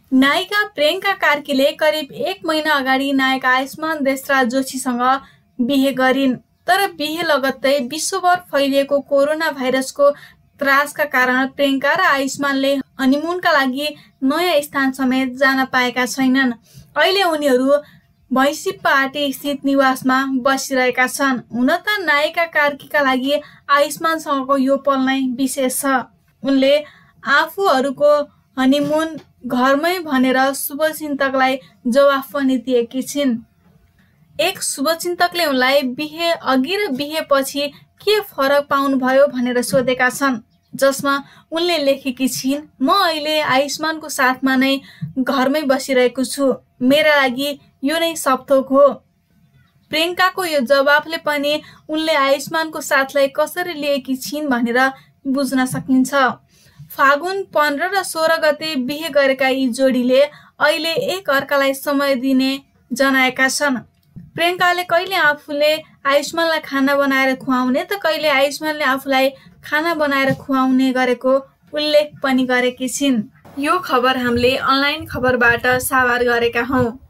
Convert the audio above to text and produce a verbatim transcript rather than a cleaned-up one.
नायिका प्रियङ्का कार्कीले करिब एक महिना अगाडि नायक आयुष्मान देशराज जोशीसँग बिहे गरिन्। तर बिहे लगत्तै विश्वभर फैलिएको कोरोना भाइरसको त्रासका कारण प्रियङ्का र आयुष्मानले हनिमुनका लागि नयाँ स्थान समेत जान पाएका छैनन्। अहिले उनीहरू भैँसीपाटी स्थित निवासमा बसिरहेका छन्। हुन त नायिका कार्कीका लागि आयुष्मानसँगको यो पल नै विशेष छ। उनले आफूहरूको हनिमुन घरमै भनेर शुभचिन्तकलाई जवाफ पनि दिएकी छिन्। एक शुभचिन्तकले उनलाई बिहे अघि र बिहे पछि के फरक पाउनुभयो भनेर सोधेका छन्, जसमा उनले लेखेकी छिन्, म अहिले आयुष्मानको साथमा नै घरमै बसिरहेको छु। मेरा लागि यो नै सबथोक हो। प्रियङ्काको यो जवाफले पनि उनले आयुष्मानको साथलाई कसरी लिएकी छिन् भनेर बुझ्न सकिन्छ। फागुन पन्ध्र र सोह्र गते बिहे गरेका यी जोडीले अहिले एक अर्कालाई समय दिने जनाएका छन्। प्रियङ्काले कहिले आफूले आयुष्मानलाई खाना बनाएर खुवाउने त कहिले आयुष्मानले आफूलाई खाना बनाएर खुवाउने गरेको उल्लेख पनि गरेकी छिन्। यो खबर हामीले अनलाइन खबरबाट साभार गरेका हौं।